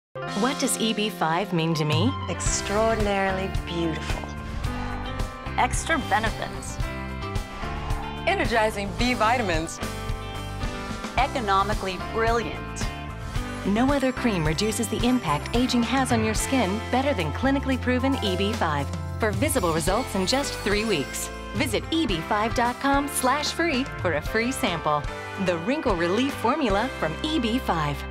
What does EB5 mean to me? Extraordinarily beautiful. Extra benefits. Energizing B vitamins. Economically brilliant. No other cream reduces the impact aging has on your skin better than clinically proven EB5 for visible results in just 3 weeks. Visit eb5.com/free for a free sample. The wrinkle relief formula from EB5.